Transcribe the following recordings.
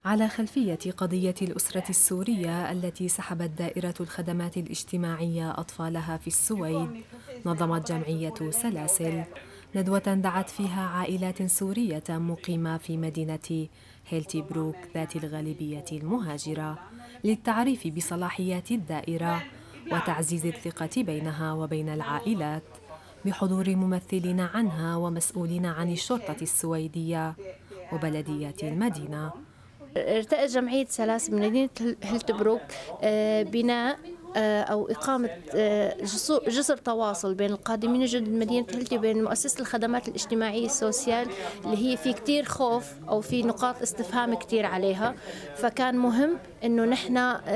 على خلفية قضية الأسرة السورية التي سحبت دائرة الخدمات الاجتماعية أطفالها في السويد، نظمت جمعية سلاسل ندوة دعت فيها عائلات سورية مقيمة في مدينة هيلتيبروك ذات الغالبية المهاجرة للتعريف بصلاحيات الدائرة وتعزيز الثقة بينها وبين العائلات، بحضور ممثلين عنها ومسؤولين عن الشرطة السويدية وبلدية المدينة. ارتأت جمعية سلاسل بمدينة هيلتبروك بناء أو إقامة جسر تواصل بين القادمين الجدد مدينة هيلتي وبين مؤسسة الخدمات الاجتماعية السوسيال، اللي هي في كتير خوف أو في نقاط استفهام كتير عليها. فكان مهم إنه نحن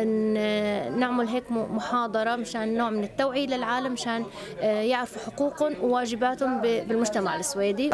نعمل هيك محاضرة مشان نوع من التوعية للعالم، مشان يعرفوا حقوقهم وواجباتهم بالمجتمع السويدي.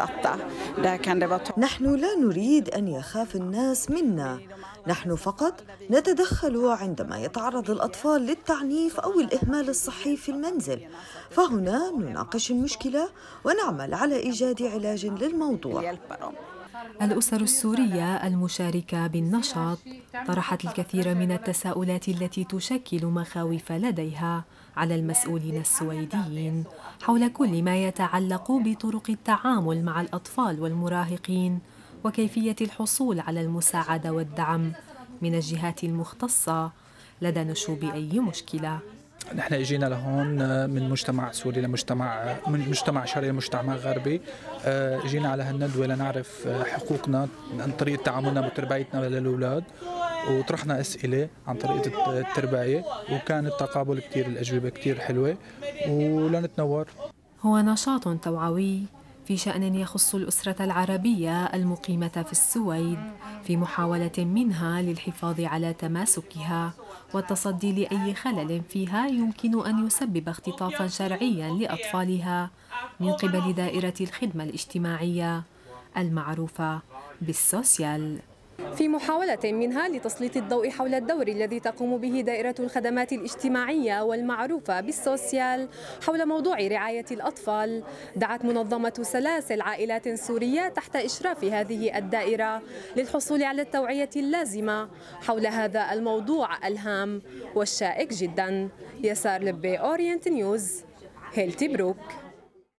نحن لا نريد أن يخاف الناس منا، نحن فقط نتدخل عندما يتعرض الأطفال للتعنيف أو الإهمال الصحي في المنزل، فهنا نناقش المشكلة ونعمل على إيجاد علاج للموضوع. الأسر السورية المشاركة بالنشاط طرحت الكثير من التساؤلات التي تشكل مخاوف لديها على المسؤولين السويديين حول كل ما يتعلق بطرق التعامل مع الأطفال والمراهقين وكيفية الحصول على المساعدة والدعم من الجهات المختصة لدى نشوب أي مشكلة. نحن اجينا لهون من مجتمع سوري من مجتمع شرقي لمجتمع غربي. اجينا على هالندوه لنعرف حقوقنا عن طريقه تعاملنا بتربيتنا للاولاد، وطرحنا اسئله عن طريقه التربيه، وكان التقابل كثير، الاجوبه كثير حلوه ولنتنور. هو نشاط توعوي في شأن يخص الأسرة العربية المقيمة في السويد، في محاولة منها للحفاظ على تماسكها والتصدي لأي خلل فيها يمكن أن يسبب اختطافاً شرعياً لأطفالها من قبل دائرة الخدمة الاجتماعية المعروفة بالسوسيال. في محاولة منها لتسليط الضوء حول الدور الذي تقوم به دائرة الخدمات الاجتماعية والمعروفة بالسوسيال حول موضوع رعاية الأطفال، دعت منظمة سلاسل عائلات سورية تحت إشراف هذه الدائرة للحصول على التوعية اللازمة حول هذا الموضوع الهام والشائك جدا. يسار لبي، أورينت نيوز، هيلتيبروك.